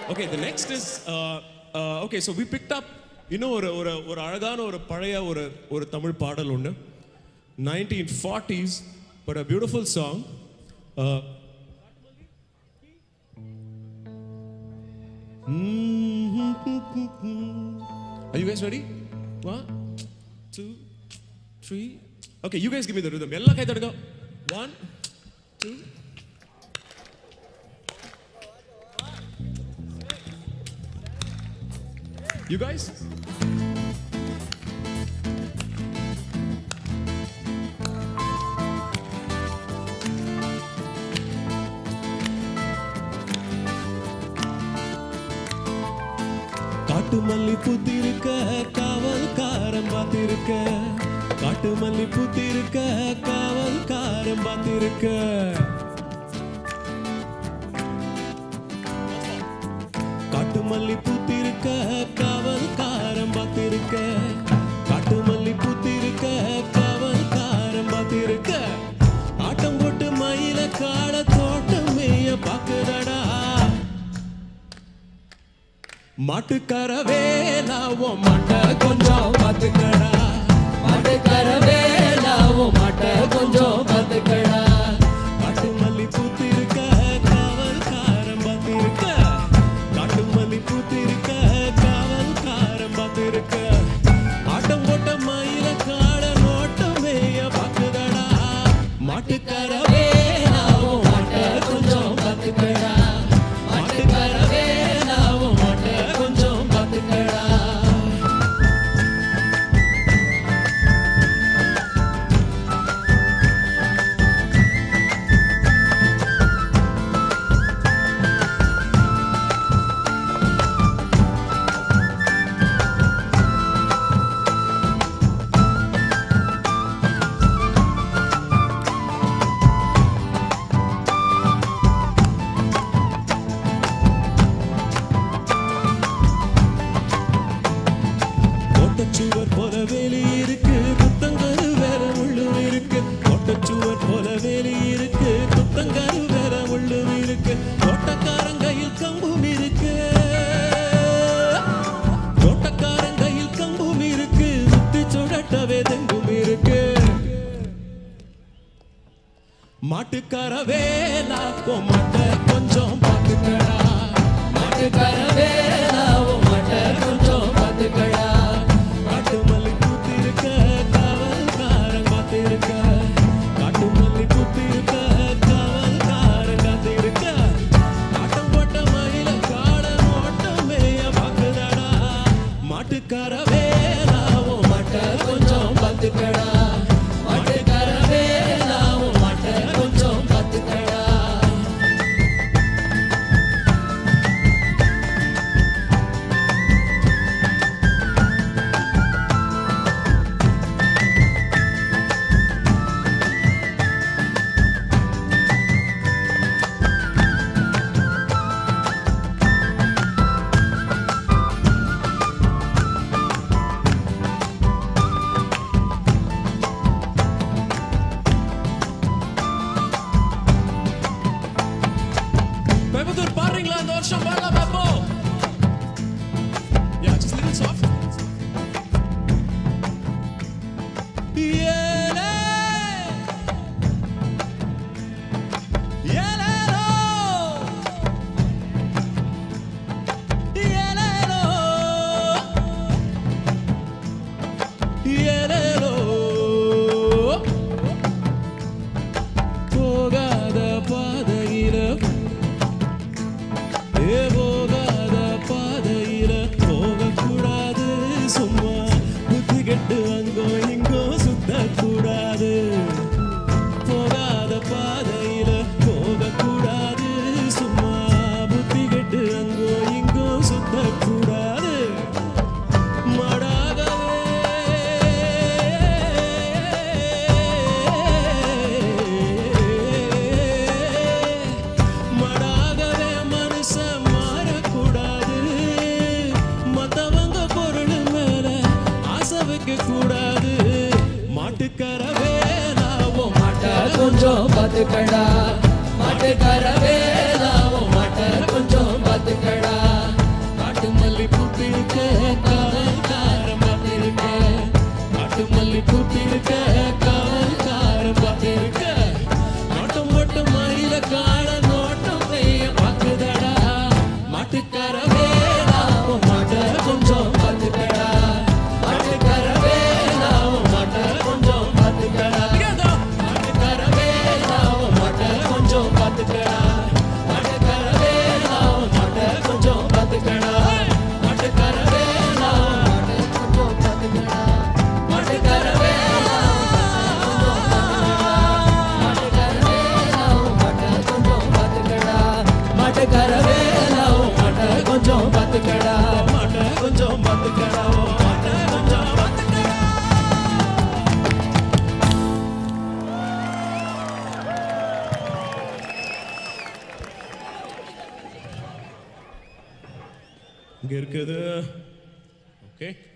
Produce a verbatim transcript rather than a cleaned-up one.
Okay, the next is uh, uh, okay. So we picked up, you know, ஒரு ஒரு ஒரு அழகான ஒரு பழைய ஒரு ஒரு தமிழ் பாடல் ஒன்று, nineteen forties, but a beautiful song. Uh, Are you guys ready? One, two, three. Okay, you guys give me the rhythm. Ella kai tadga. One, two. You guys? Kaattu Malli Poothirukka kavalkaram paathirukka. Kaattu Malli Poothirukka kavalkaram paathirukka. Kaattu Malli Poothirukka kavalkaram paathirukka. Kaattu Malli Poothirukka kavalkaram paathirukka. Aatam pottu maila kaala thottam meya paakudada. mattukara vela o matta konjam pathukada. mattukara vela o matta konjam pathukada. Kaattu Malli Poothirukka kavalkaram paathirukka. Kaattu Malli Poothirukka kavalkaram paathirukka. aatam potta maila kaala nottam meya paakudada. mattukara vela o matta konjam pathukada. mattukara vela o matta konjam pathukada. கோட்டச்சுவர் போல வேலி இருக்கு, குத்தங்கரு வேற உள்ளும் இருக்கு. கோட்டச்சுவர் போல வேலி இருக்கு, குத்தங்கரு வேற உள்ளும் இருக்கு. கோட்டக்காரன் கையில் கம்பும் இருக்கு, கோட்டக்காரன் கையில் கம்பும் இருக்கு. சுத்தி சுடட்டவே தெங்கும் இருக்கு. மாட்டுக்கார வேலா ஓ மாட்ட கொஞ்சம் பாத்துக்கடா. மாட்டுக்கார வேலா ஓ மாட்ட கொஞ்சம் பாத்துக்கடா. காட்டு மல்லி பூத்திருக்க காவல்காரன் காத்திருக்க. காட்டு மல்லி பூத்திருக்க காவல்காரன் காத்திருக்க. ஆட்டம் போட்ட மயில காட நோட்டம் மேய பாக்குதடா. மாட்டுக்கார வேலா ஓ மாட்ட கொஞ்சம் பாத்துக்கடா. மாட்டுக்கார வேலா ஓ மாட்ட கொஞ்சம் பாத்துக்கடா. கோயம்புத்தூர் பாடுறீங்களா இந்த வருஷம்? பாடலாம் பாப்போம். Yeah, just a little soft. Yele Yelelo Yelelo Yelelo போகாத பாதையில ஏ போகாத பாதையில போகக்கூடாது. சும்மா புத்தி கெட்டு அங்கோ இங்கோ சுத்தக்கூடாது. போகாத பாதையில போகக்கூடாது. சும்மா புத்தி கெட்டு அங்கோ இங்கோ சுத்தக்கூடாது. மடாகவே மடாகவே மனுஷன் மாறக்கூடாது. மத்தவங்க பொருள் மேல ஆசை வைக்க கூடாது. மாட்டுக்கார வேலா ஓ மாட்ட கொஞ்சம் பாத்துக்கடா. மாட்டுக்கார வேலா ஓ மாட்ட கொஞ்சம் பாத்துக்கடா. இங்கே இருக்குது. ஓகே.